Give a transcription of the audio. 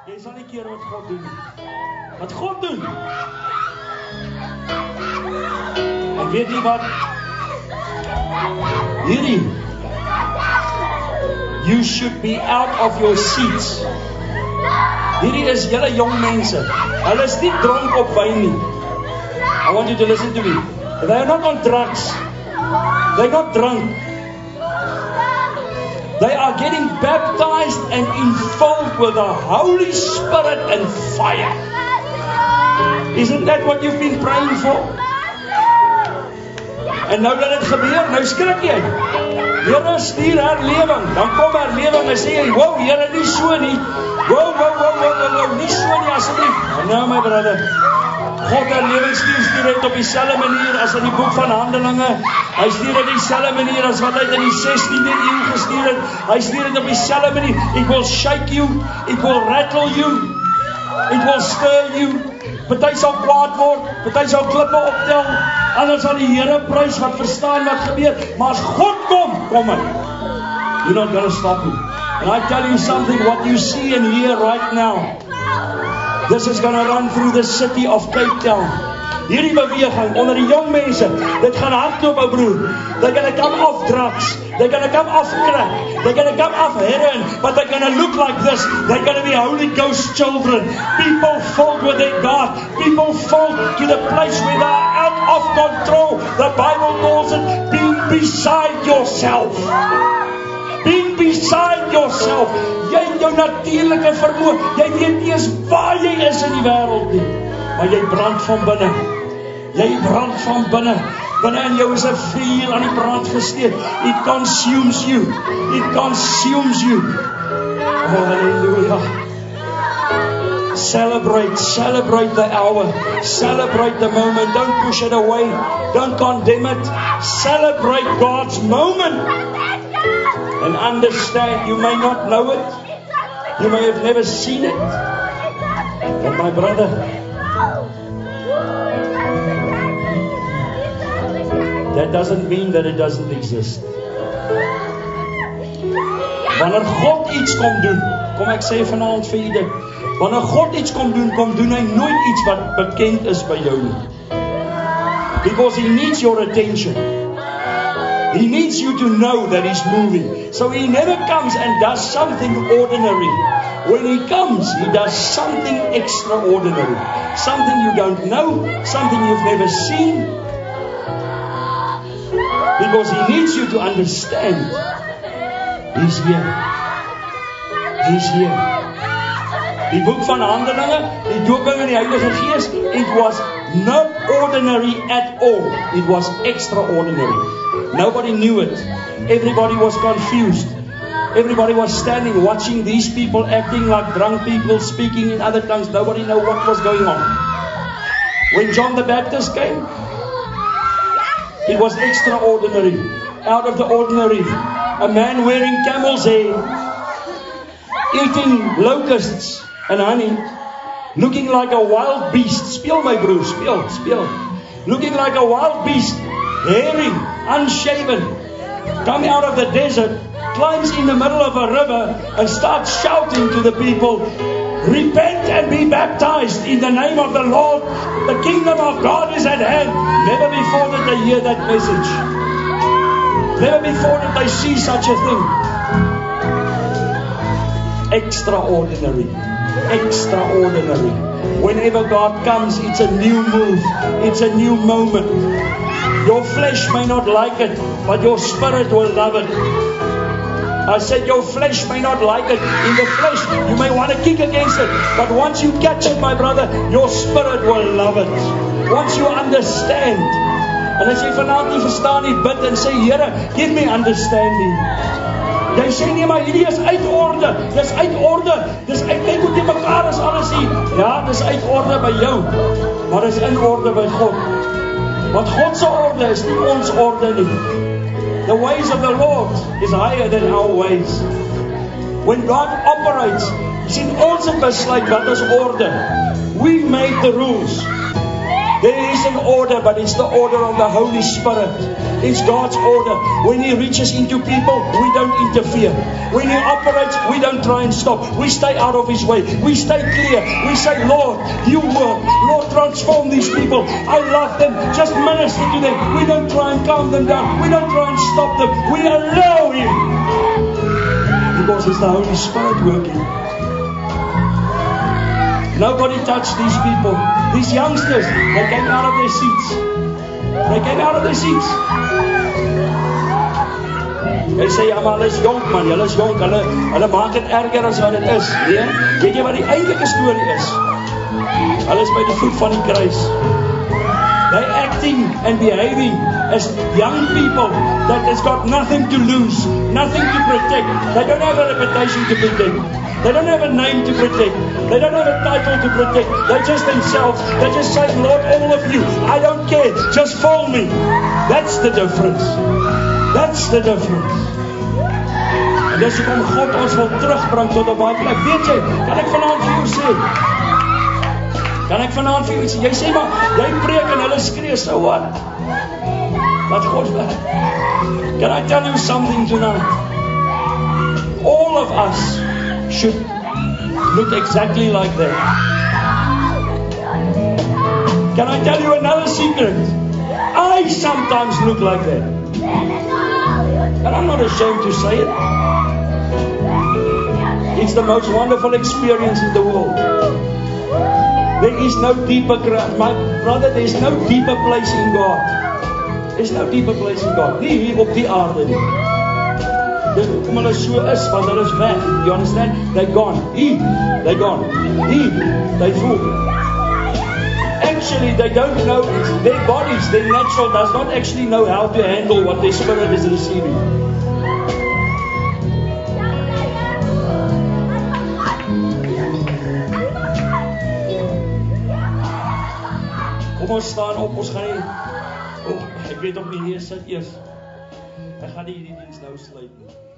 Jy sal nie keer wat God doen. Wat God doen. En weet jy wat? Hierdie. You should be out of your seats. Hierdie is julle jong mense. Hulle is nie dronk op wyn nie. I want you to listen to me. They are not on drugs. They are not drunk. They are getting baptized and infilled with the Holy Spirit and fire. Isn't that what you've been praying for? En nou dat dit gebeur, nou skrik jy. Here stuur herlewing. Dan kom herlewing en sê jy, wow, Here, nie so nie. Wow, nie so nie asseblief. Nou my brother, God herlewing stuur dit op dieselfde manier as in die boek van Handelinge. Hy stuur dit op dieselfde manier as wat hy in die 16de eeu gestuur het. Hy stuur dit op dieselfde manier. It will shake you, it will rattle you, it will stir you. Party sal kwaad word, party sal klippe optel, anders sal die Here prys wat verstaan wat gebeur. Maar as God kom hy. You're not going to stop him. And I tell you something, what you see and hear right now, this is going to run through the city of Cape Town. Hierdie beweging onder die jong mense, dit gaan hardloop, ou broer. They're going to come off drugs. They're going to come off crack. They're going to come off heroin. But they're going to look like this. They're going to be Holy Ghost children. People filled with their God. People filled to the place where they are out of control. The Bible calls it being beside yourself. Being beside yourself. Jy het jou natuurlike vermoë. Jy weet nie eens waar jy is in die wêreld nie. Maar jy brand van binne. Jy brand van binne. Binne in jou is 'n vuur aan die brand gesteek. It consumes you. It consumes you. Oh, hallelujah. Celebrate the hour. Celebrate the moment. Don't push it away. Don't condemn it. Celebrate God's moment. And understand, you may not know it. You may have never seen it. But my brother, that doesn't mean that it doesn't exist. Wanneer God iets kom doen, kom ek sê vanaand vir u dit. Wanneer God iets kom doen hy nooit iets wat bekend is by jou nie. Because he needs your attention. He needs you to know that he's moving. So he never comes and does something ordinary. When he comes, he does something extraordinary. Something you don't know, something you've never seen. Because he needs you to understand. He's here. He's here. Die boek van Handelinge, die dooping in die Heilige Gees, it was not ordinary at all. It was extraordinary. Nobody knew it. Everybody was confused. Everybody was standing, watching these people acting like drunk people, speaking in other tongues. Nobody knew what was going on. When John the Baptist came, it was extraordinary, out of the ordinary. A man wearing camel's hair, eating locusts and honey, looking like a wild beast. Speel my broer, speel. Looking like a wild beast, hairy, unshaven, coming out of the desert, climbs in the middle of a river and starts shouting to the people, repent and be baptized in the name of the Lord. The kingdom of God is at hand. Never before did they hear that message. Never before did they see such a thing. Extraordinary. Extraordinary. Whenever God comes, it's a new move. It's a new moment. Your flesh may not like it, but your spirit will love it. I said your flesh may not like it. In the flesh, you may want to kick against it. But once you catch it, my brother, your spirit will love it. Once you understand. En as jy vanaand nie verstaan nie, bid en sê, Here, give me understanding. Jy sê nie, maar hierdie is uit orde. Dis uit orde. Dis uit, kyk hoe die mekaar is alles hier. Ja, dis uit orde by jou. Maar dis in orde by God. Want God se orde is nie ons orde nie. The ways of the Lord is higher than our ways. When God operates, sien ons het besluit wat is orde. We made the rules. There is an order, but it's the order of the Holy Spirit. It's God's order. When He reaches into people, we don't interfere. When He operates, we don't try and stop. We stay out of His way. We stay clear. We say, Lord, You work. Lord, transform these people. I love them. Just minister to them. We don't try and calm them down. We don't try and stop them. We allow Him. Because it's the Holy Spirit working. Nobody touched these people. These youngsters, they came out of their seats. They came out of their seats. They say, ja, maar hulle is jonk, man. Hulle is jonk. Hulle maak het erger as wat het is. Nee? Weet jy wat die eindige storie is? Hulle is by die voet van die kruis. They acting and behaving as young people that has got nothing to lose, nothing to protect. They don't have a reputation to protect. They don't have a name to protect. They don't have a title to protect. They're just themselves. They're just saying, Lord, all of You, I don't care. Just follow Me. That's the difference. That's the difference. En dis hoekom God ons wil terugbring tot 'n baie plek. Weet jy, kan ek vanaand vir jou sê? Kan ek vanaand vir jou sê? Jy sê maar, jy preek en hulle skree, so wat? Wat God werk. Can I tell you something tonight? All of us should look exactly like that. Can I tell you another secret? I sometimes look like that. And I'm not ashamed to say it. It's the most wonderful experience in the world. There is no deeper, my brother, there's no deeper place in God. There's no deeper place in God. Nie hier op die aarde nie. Dis hoekom hulle so is, want hulle is weg. You understand? They're gone. They're gone. They fool. Actually, they don't know, their bodies, their natural does not actually know how to handle what their spirit is receiving. Kom ons staan op, ons gaan nie, ek weet op die Heer sit eers. Ek gaan nie hierdie diens nou sluit nie.